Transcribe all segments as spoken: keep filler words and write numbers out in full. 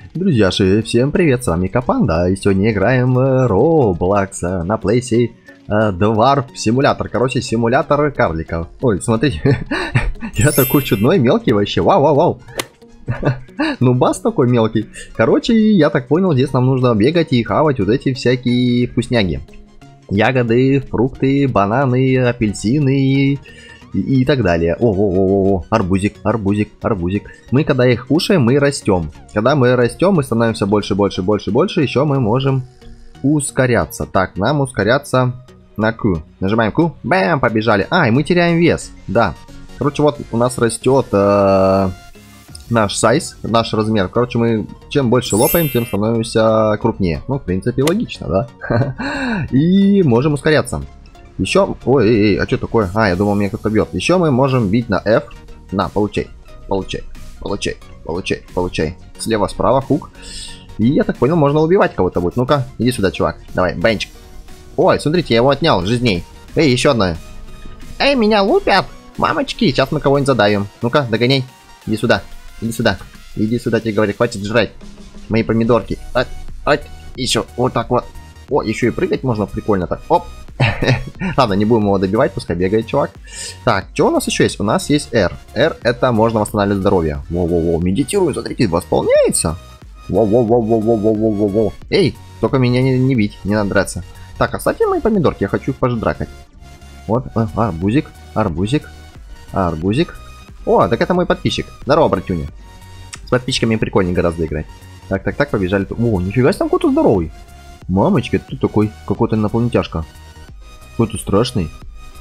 Друзьяши, всем привет, с вами Капанда, и сегодня играем в Roblox на плейсе Dwarf Simulator, короче, симулятор карликов. Ой, смотрите, я такой чудной, мелкий вообще, вау-вау-вау. Ну, бас такой мелкий. Короче, я так понял, здесь нам нужно бегать и хавать вот эти всякие вкусняги. Ягоды, фрукты, бананы, апельсины и, и так далее. О-о-о-о, арбузик, арбузик, арбузик. Мы когда их кушаем, мы растем. Когда мы растем, мы становимся больше, больше, больше, больше. Еще мы можем ускоряться. Так, нам ускоряться на Q. Нажимаем Q, бэм, побежали. А, и мы теряем вес, да. Короче, вот у нас растет э, наш сайз, наш размер. Короче, мы чем больше лопаем, тем становимся крупнее. Ну, в принципе, логично, да. И можем ускоряться. Еще... Ой, эй, эй, а что такое? А, я думал, меня кто-то бьет. Еще мы можем бить на F. На, получай. Получай. Получай. Получай. Получай. Слева, справа, хук. И я так понял, можно убивать кого-то будет. Ну-ка, иди сюда, чувак. Давай, бенчик. Ой, смотрите, я его отнял, жизней. Эй, еще одна. Эй, меня лупят. Мамочки, сейчас мы кого-нибудь задавим. Ну-ка, догоняй. Иди сюда. Иди сюда. Иди сюда, тебе говорят, хватит жрать. Мои помидорки. Ать, ать. Еще вот так вот. О, еще и прыгать можно прикольно так. Оп. Ладно, не будем его добивать, пускай бегает чувак. Так, что у нас еще есть? У нас есть R. R это можно восстанавливать здоровье. Во-во-во, медитирую, смотрите, восполняется. Во-во-во-во-во-во-во-во. Эй, только меня не, не бить, не надо драться. Так, оставьте мои помидорки, я хочу их пождракать. Вот, а, арбузик, арбузик, арбузик. О, так это мой подписчик. Здорово, братюня. С подписчиками прикольнее гораздо играть. Так, так, так, побежали. О, нифига себе, там какой-то здоровый. Мамочки, это тут такой, какой-то инопланетяшка. Какой-то страшный.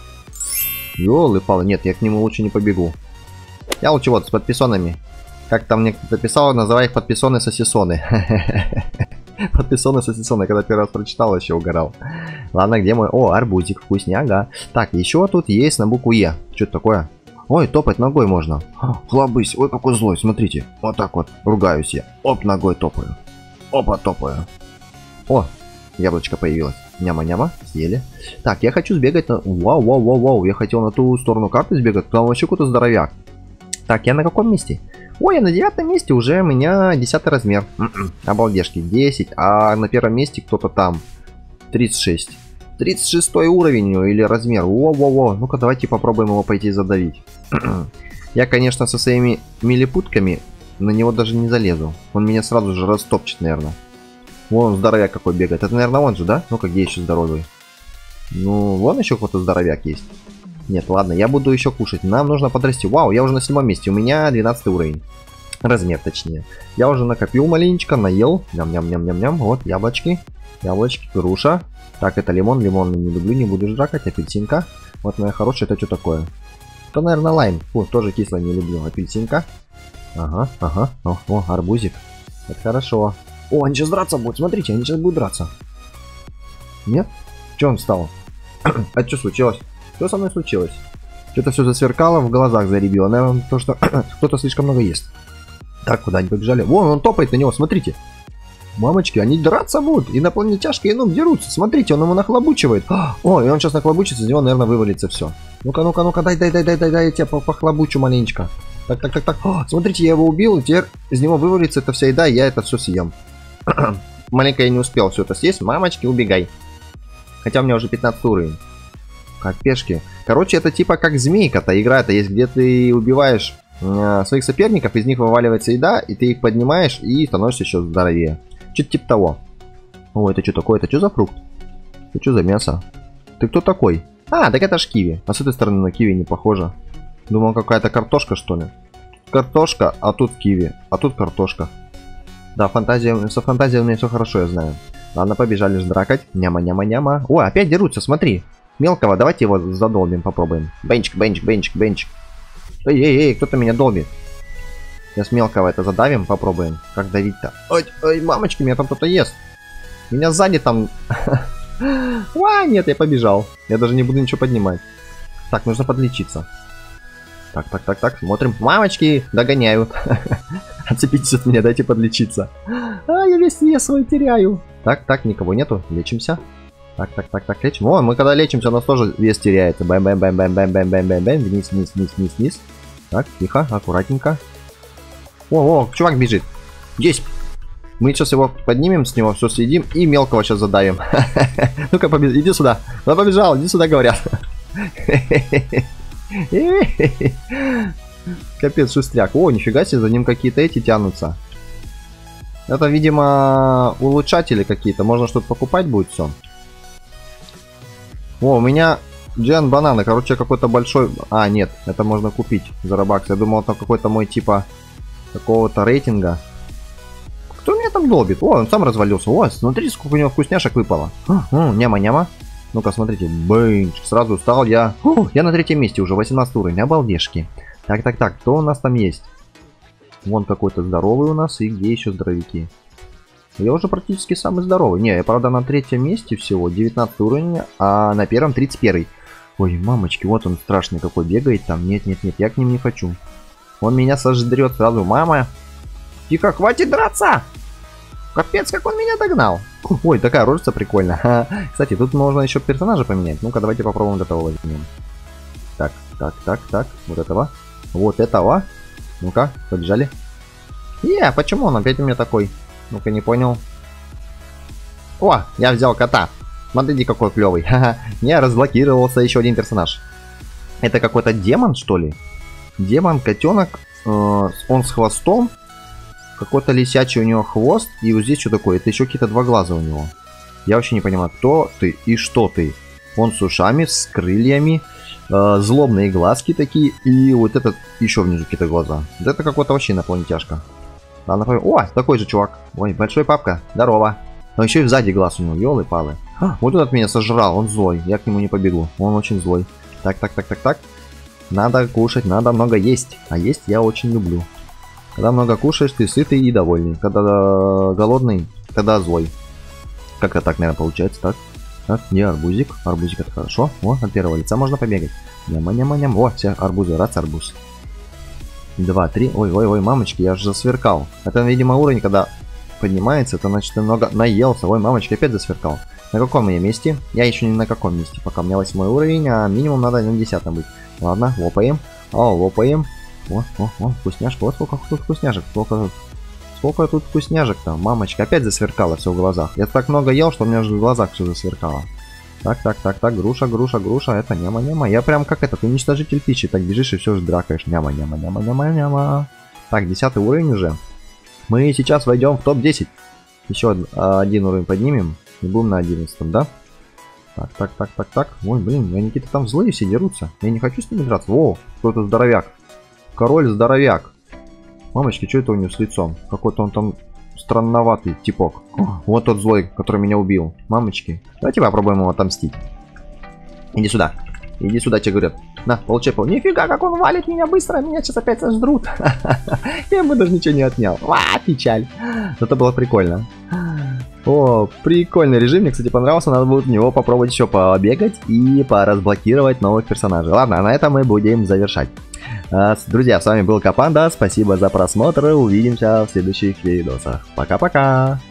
Ёлы-палы, нет, я к нему лучше не побегу. Я лучше вот с подписонами. Как там мне кто-то писал, называй их подписоны-сосисоны. Подписоны-сосисоны, когда первый раз прочитал, еще угорал. Ладно, где мой... О, арбузик, вкусняга. Так, еще тут есть на букву Е. Что это такое? Ой, топать ногой можно. Хлобысь, ой, какой злой, смотрите. Вот так вот, ругаюсь я. Оп, ногой топаю. Опа, топаю. О, яблочко появилось. Няма-няма, съели. Так, я хочу сбегать на... Вау-вау-вау-вау, я хотел на ту сторону карты сбегать, там вообще какой-то здоровяк. Так, я на каком месте? Ой, я на девятом месте, уже у меня десятый размер. М-м, обалдежки, десять, а на первом месте кто-то там. тридцать шесть. тридцать шестой уровень или размер. Во-во-во, ну-ка давайте попробуем его пойти задавить. Я, конечно, со своими милипутками на него даже не залезу. Он меня сразу же растопчет, наверное. Вон здоровяк какой бегает. Это, наверное, он же, да? Ну-ка, где еще здоровый? Ну, вон еще какой-то здоровяк есть. Нет, ладно, я буду еще кушать. Нам нужно подрасти. Вау, я уже на седьмом месте. У меня двенадцатый уровень. Размер, точнее. Я уже накопил маленечко, наел. Ням-ням-ням-ням-ням. Вот, яблочки. Яблочки, груша. Так, это лимон. Лимон не люблю, не буду жракать. Апельсинка. Вот моя хорошая. Это что такое? Это, наверное, лайм. Фу, тоже кисло не люблю. Апельсинка. Ага, ага. О, о, арбузик. Это хорошо. О, они сейчас драться будут, смотрите, они сейчас будут драться. Нет? Че он встал? А что случилось? Что со мной случилось? Что-то все засверкало, в глазах заребило. Наверное, то, что кто-то слишком много ест. Так, куда они побежали? Вон, он топает на него, смотрите. Мамочки, они драться будут. Инопланетяшка и ну дерутся. Смотрите, он ему нахлобучивает. О, и он сейчас нахлобучится, из него, наверное, вывалится все. Ну-ка, ну-ка, ну-ка, дай, дай, дай, дай, дай, дай, я тебя похлобучу маленечко. Так, так, так, так. О, смотрите, я его убил, и теперь из него вывалится эта вся еда, и я это все съем. Маленько я не успел все это съесть. Мамочки, убегай. Хотя у меня уже пятнадцатый уровень. Как пешки. Короче, это типа как змейка-то игра-то есть, где ты убиваешь э, своих соперников, из них вываливается еда, и ты их поднимаешь и становишься еще здоровее. Что-то типа того. О, это что такое? Это что за фрукт? Это что за мясо? Ты кто такой? А, так это ж киви. А с этой стороны на киви не похоже. Думал, какая-то картошка, что ли. Картошка, а тут киви. А тут картошка. Да, фантазия, со фантазией у меня все хорошо, я знаю. Ладно, побежали ж дракать. Няма-няма-няма. О, опять дерутся, смотри. Мелкого, давайте его задолбим, попробуем. Бенчик, бенчик, бенчик, бенчик. Эй-эй-эй, кто-то меня долбит. Сейчас мелкого это задавим, попробуем. Как давить-то? Ой, ой, мамочки, меня там кто-то ест. Меня сзади там... А, нет, я побежал. Я даже не буду ничего поднимать. Так, нужно подлечиться. Так, так, так, так, смотрим. Мамочки, догоняют. Отцепитесь от меня, дайте подлечиться. А, я весь вес свой теряю. Так, так, никого нету, лечимся. Так, так, так, так, лечим. О, мы когда лечимся, у нас тоже вес теряется. Бэм-бэм-бэм-бэм-бэм-бэм-бэм-бэм. Вниз, вниз, вниз, вниз, вниз. Так, тихо, аккуратненько. О, о, чувак бежит. Здесь. Мы сейчас его поднимем с него, все съедим и мелкого сейчас задавим. Ну-ка, иди сюда. Он побежал, иди сюда, говорят. Капец, шустряк. О, нифига себе, за ним какие-то эти тянутся. Это, видимо, улучшатели какие-то. Можно что-то покупать будет все. О, у меня Джен бананы. Короче, какой-то большой... А, нет, это можно купить за робакс. Я думал, там какой-то мой типа какого-то рейтинга. Кто меня там долбит? О, он сам развалился. О, смотрите, сколько у него вкусняшек выпало. Няма-няма. Ну-ка, смотрите. Бэнч. Сразу стал я... О, я на третьем месте уже. восемнадцатый уровень. Обалдешки. Так-так-так. Кто у нас там есть? Вон какой-то здоровый у нас. И где еще здоровяки? Я уже практически самый здоровый. Не, я, правда, на третьем месте всего. девятнадцатый уровень. А на первом тридцать первый. Ой, мамочки. Вот он страшный какой бегает там. Нет-нет-нет. Я к ним не хочу. Он меня сожрет сразу. Мама. Тихо, хватит драться. Капец, как он меня догнал. Ой, такая рожица прикольная. Кстати, тут можно еще персонажа поменять. Ну-ка, давайте попробуем вот этого возьмем. Так, так, так, так. Вот этого. Вот этого. Ну-ка, побежали. Е, почему он опять у меня такой? Ну-ка, не понял. О, я взял кота. Смотрите, какой клевый. Не, разблокировался еще один персонаж. Это какой-то демон, что ли? Демон, котенок. Э, он с хвостом. Какой-то лисячий у него хвост. И вот здесь что такое? Это еще какие-то два глаза у него. Я вообще не понимаю, кто ты и что ты. Он с ушами, с крыльями. Э, злобные глазки такие. И вот этот еще внизу какие-то глаза. Вот это какой-то вообще инопланетяшка. О, такой же чувак. Ой, большой папка. Здорово. Но еще и сзади глаз у него. Ёлы-палы. А, вот этот меня сожрал. Он злой. Я к нему не побегу. Он очень злой. Так, так, так, так, так. Надо кушать, надо много есть. А есть я очень люблю. Когда много кушаешь, ты сытый и довольный. Когда голодный, тогда злой. Как-то так, наверное, получается, так? Так, не арбузик. Арбузик это хорошо. О, от первого лица можно побегать. Няма-няма-ням. О, все, арбузы, раз арбуз. Два, три. Ой-ой-ой, мамочки, я же засверкал. Это, видимо, уровень, когда поднимается, это значит, ты много наелся. Ой, мамочки, опять засверкал. На каком я месте? Я еще не на каком месте. Пока у меня восьмой уровень, а минимум надо на десятом быть. Ладно, лопаем. О, лопаем. О, о, о, вкусняшка. Вот сколько тут вкусняшек. Сколько, сколько тут вкусняшек-то. Мамочка, опять засверкало все в глазах. Я так много ел, что у меня же в глазах все засверкало. Так, так, так, так, груша, груша, груша. Это няма-няма. Я прям как этот уничтожитель пищи. Так бежишь и все же дракаешь. Няма-няма-няма-няма-няма. Так, десятый уровень уже. Мы сейчас войдем в топ десять. Еще один уровень поднимем. И будем на одиннадцатом, да? Так, так, так, так, так. Ой, блин, они какие-то там злые все дерутся. Я не хочу с ними драться. О, кто-то здоровяк. Король-здоровяк. Мамочки, что это у него с лицом? Какой-то он там странноватый типок. О, вот тот злой, который меня убил. Мамочки. Давайте попробуем его отомстить. Иди сюда. Иди сюда, тебе говорят. На, получай пол. Нифига, как он валит меня быстро. Меня сейчас опять сожрут. Я ему даже ничего не отнял. Ва, печаль. Это было прикольно. О, прикольный режим. Мне, кстати, понравился. Надо будет в него попробовать еще побегать и поразблокировать новых персонажей. Ладно, на этом мы будем завершать. Друзья, с вами был Капанда. Спасибо за просмотр. Увидимся в следующих видосах. Пока-пока.